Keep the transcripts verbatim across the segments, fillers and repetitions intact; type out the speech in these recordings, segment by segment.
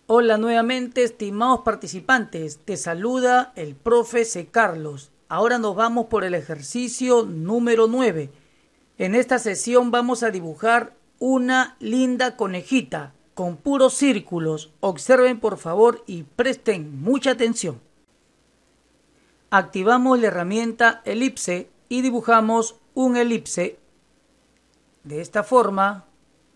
Hola nuevamente, estimados participantes. Te saluda el profe C. Carlos. Ahora nos vamos por el ejercicio número nueve. En esta sesión vamos a dibujar una linda conejita con puros círculos. Observen por favor y presten mucha atención. Activamos la herramienta elipse y dibujamos un elipse de esta forma.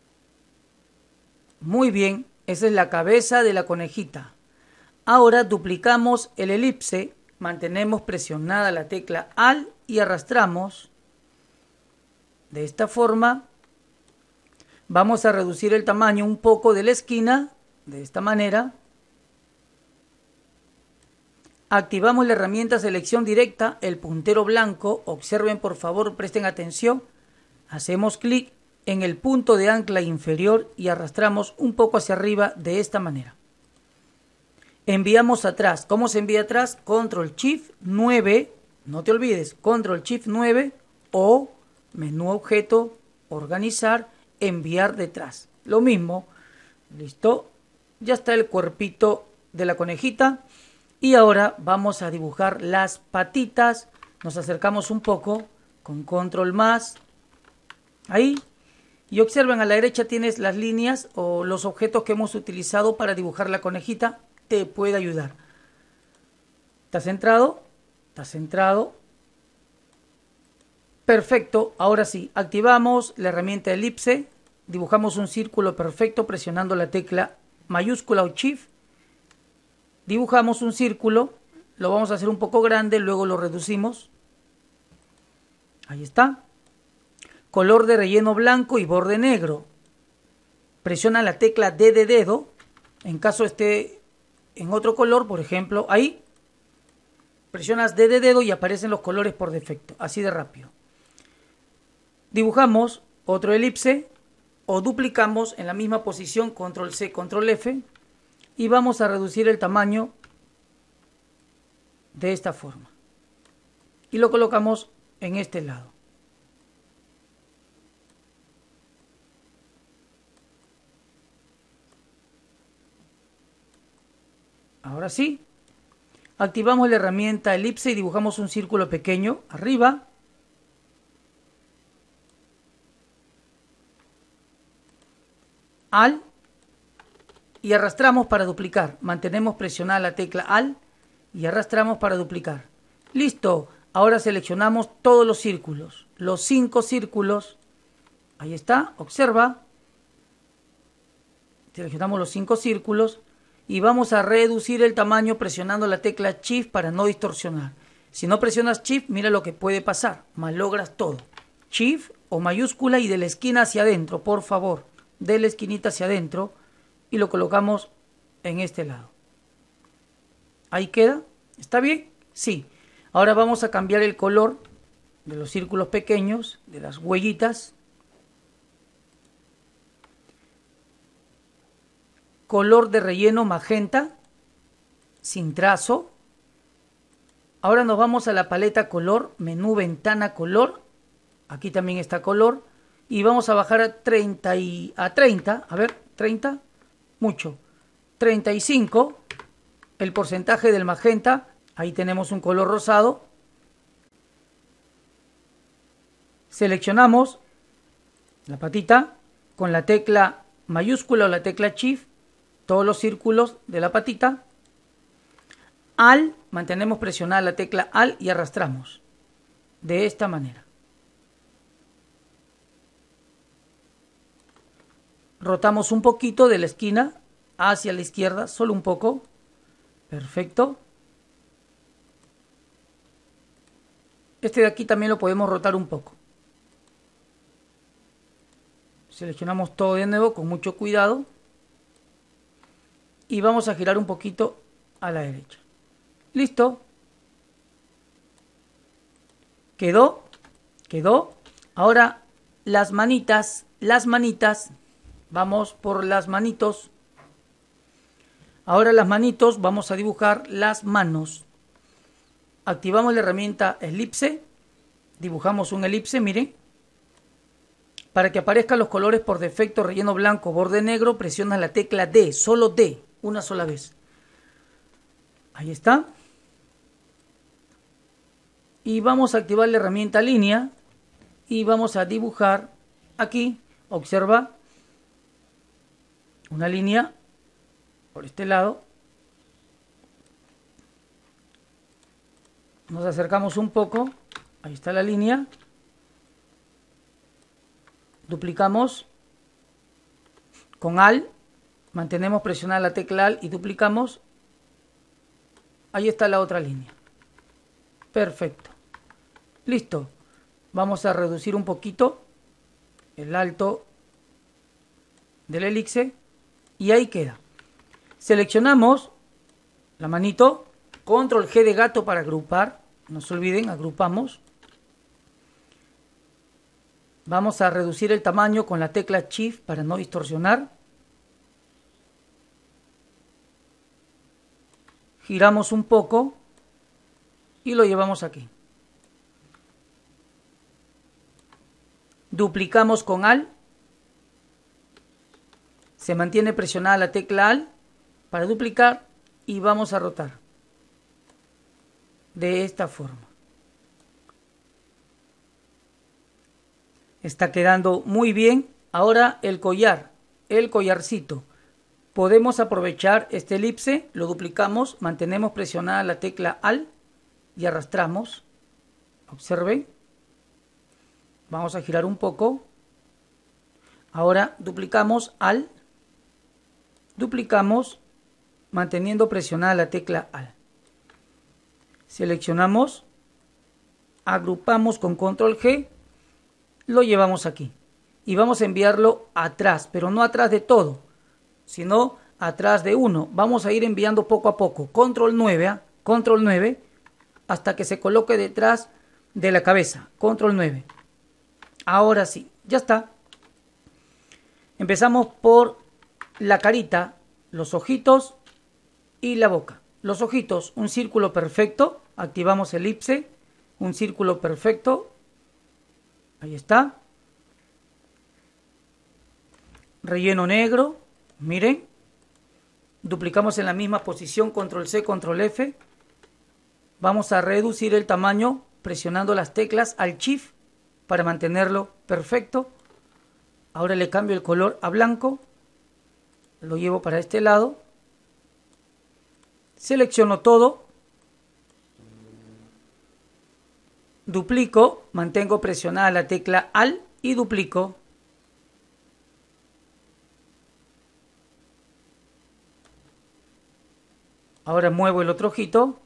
Muy bien, esa es la cabeza de la conejita. Ahora duplicamos el elipse, mantenemos presionada la tecla Alt y arrastramos. De esta forma vamos a reducir el tamaño un poco de la esquina, de esta manera. Activamos la herramienta selección directa, el puntero blanco. Observen por favor, presten atención. Hacemos clic en el punto de ancla inferior y arrastramos un poco hacia arriba de esta manera. Enviamos atrás. ¿Cómo se envía atrás? Control Shift nueve. No te olvides, Control Shift nueve o menú objeto, organizar, enviar detrás. Lo mismo. Listo. Ya está el cuerpito de la conejita. Y ahora vamos a dibujar las patitas. Nos acercamos un poco con Control más. Ahí. Y observen, a la derecha tienes las líneas o los objetos que hemos utilizado para dibujar la conejita. Te puede ayudar. ¿Está centrado? ¿Está centrado? Perfecto. Ahora sí, activamos la herramienta elipse. Dibujamos un círculo perfecto presionando la tecla mayúscula o Shift. Dibujamos un círculo. Lo vamos a hacer un poco grande, luego lo reducimos. Ahí está. Color de relleno blanco y borde negro. Presiona la tecla D de dedo. En caso esté en otro color, por ejemplo, ahí. Presionas D de dedo y aparecen los colores por defecto. Así de rápido. Dibujamos otro elipse o duplicamos en la misma posición, Control C, Control F. Y vamos a reducir el tamaño de esta forma. Y lo colocamos en este lado. Ahora sí, activamos la herramienta elipse y dibujamos un círculo pequeño arriba. Alt y arrastramos para duplicar. Mantenemos presionada la tecla Alt y arrastramos para duplicar. Listo. Ahora seleccionamos todos los círculos. Los cinco círculos. Ahí está. Observa. Seleccionamos los cinco círculos. Y vamos a reducir el tamaño presionando la tecla Shift para no distorsionar. Si no presionas Shift, mira lo que puede pasar. Malogras todo. Shift o mayúscula y de la esquina hacia adentro, por favor. De la esquinita hacia adentro. Y lo colocamos en este lado. Ahí queda. ¿Está bien? Sí. Ahora vamos a cambiar el color de los círculos pequeños, de las huellitas. Color de relleno magenta, sin trazo. Ahora nos vamos a la paleta color, menú ventana color. Aquí también está color. Y vamos a bajar a treinta, y, a treinta, a ver, treinta, mucho. treinta y cinco, el porcentaje del magenta. Ahí tenemos un color rosado. Seleccionamos la patita con la tecla mayúscula o la tecla Shift. Todos los círculos de la patita. Alt, mantenemos presionada la tecla Alt y arrastramos. De esta manera. Rotamos un poquito de la esquina hacia la izquierda, solo un poco. Perfecto. Este de aquí también lo podemos rotar un poco. Seleccionamos todo de nuevo con mucho cuidado. Y vamos a girar un poquito a la derecha. Listo. Quedó. Quedó. Ahora las manitas. Las manitas. Vamos por las manitos. Ahora las manitos vamos a dibujar las manos. Activamos la herramienta elipse. Dibujamos un elipse, miren. Para que aparezcan los colores por defecto, relleno blanco, borde negro, presionas la tecla D, solo D. una sola vez. Ahí está. Y vamos a activar la herramienta línea y vamos a dibujar aquí, observa, una línea por este lado. Nos acercamos un poco, ahí está la línea, duplicamos con Alt, mantenemos presionada la tecla Alt y duplicamos, ahí está la otra línea. Perfecto, listo. Vamos a reducir un poquito el alto del elipse y ahí queda. Seleccionamos la manito, control G de gato para agrupar, no se olviden, agrupamos. Vamos a reducir el tamaño con la tecla Shift para no distorsionar. Giramos un poco y lo llevamos aquí. Duplicamos con Alt. Se mantiene presionada la tecla Alt para duplicar y vamos a rotar. De esta forma. Está quedando muy bien. Ahora el collar, el collarcito. Podemos aprovechar este elipse, lo duplicamos, mantenemos presionada la tecla Alt y arrastramos. Observen. Vamos a girar un poco. Ahora duplicamos Alt. Duplicamos manteniendo presionada la tecla Alt. Seleccionamos, agrupamos con control G, lo llevamos aquí y vamos a enviarlo atrás, pero no atrás de todo, sino atrás de uno. Vamos a ir enviando poco a poco, control nueve, ¿eh? control nueve, hasta que se coloque detrás de la cabeza, control nueve. Ahora sí, ya está. Empezamos por la carita, los ojitos y la boca. Los ojitos, un círculo perfecto, activamos elipse, un círculo perfecto, ahí está. Relleno negro, miren, duplicamos en la misma posición, control C, control F. Vamos a reducir el tamaño presionando las teclas al Shift para mantenerlo perfecto. Ahora le cambio el color a blanco, lo llevo para este lado. Selecciono todo, duplico, mantengo presionada la tecla Alt y duplico. Ahora muevo el otro ojito.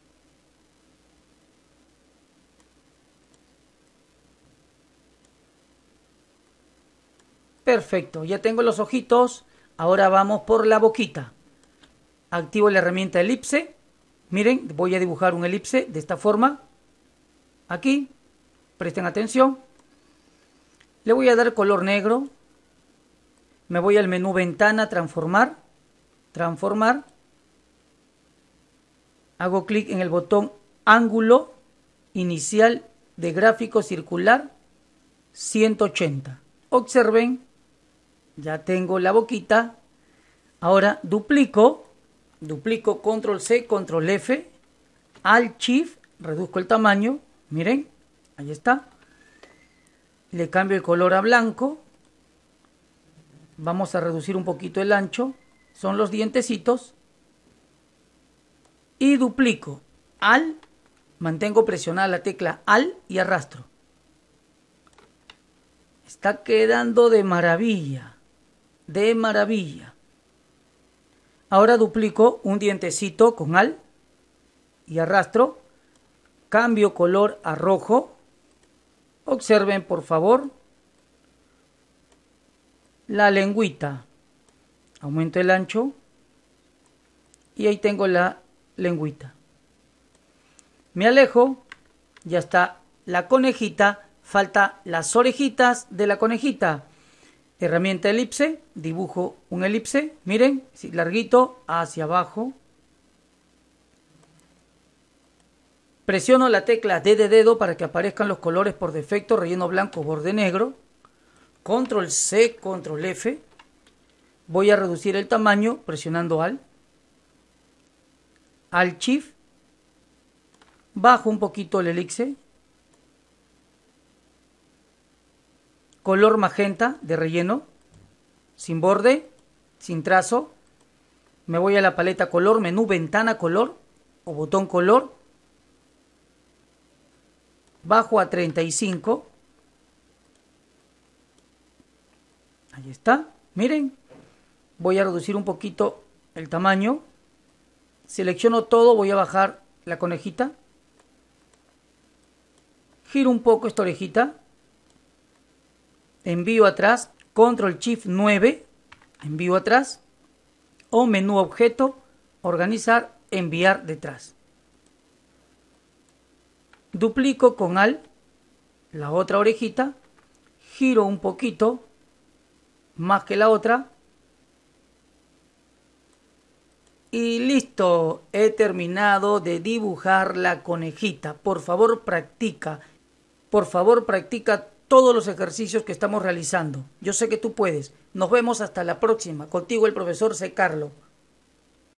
Perfecto, ya tengo los ojitos. Ahora vamos por la boquita. Activo la herramienta elipse. Miren, voy a dibujar un elipse de esta forma. Aquí, presten atención. Le voy a dar color negro. Me voy al menú ventana, transformar. Transformar. Hago clic en el botón ángulo inicial de gráfico circular ciento ochenta. Observen, ya tengo la boquita. Ahora duplico. Duplico control C, control F, Alt Shift, reduzco el tamaño, miren, ahí está. Le cambio el color a blanco. Vamos a reducir un poquito el ancho, son los dientecitos. Y duplico, Alt, mantengo presionada la tecla Alt y arrastro. Está quedando de maravilla, de maravilla. Ahora duplico un dientecito con Alt y arrastro. Cambio color a rojo. Observen por favor. La lengüita. Aumento el ancho. Y ahí tengo la lengüita. Me alejo. Ya está la conejita. Falta las orejitas de la conejita. Herramienta elipse, dibujo un elipse, miren, larguito hacia abajo. Presiono la tecla D de dedo para que aparezcan los colores por defecto, relleno blanco, borde negro. Control C, control F. Voy a reducir el tamaño presionando Alt. Alt Shift, bajo un poquito el elixir, color magenta de relleno, sin borde, sin trazo. Me voy a la paleta color, menú ventana color o botón color, bajo a treinta y cinco. Ahí está, miren, voy a reducir un poquito el tamaño, selecciono todo, voy a bajar la conejita, giro un poco esta orejita, envío atrás, control shift nueve, envío atrás, o menú objeto, organizar, enviar detrás. Duplico con Alt la otra orejita, giro un poquito más que la otra y listo, he terminado de dibujar la conejita. Por favor practica, por favor practica todos los ejercicios que estamos realizando. Yo sé que tú puedes. Nos vemos hasta la próxima. Contigo el profesor C. Carlo.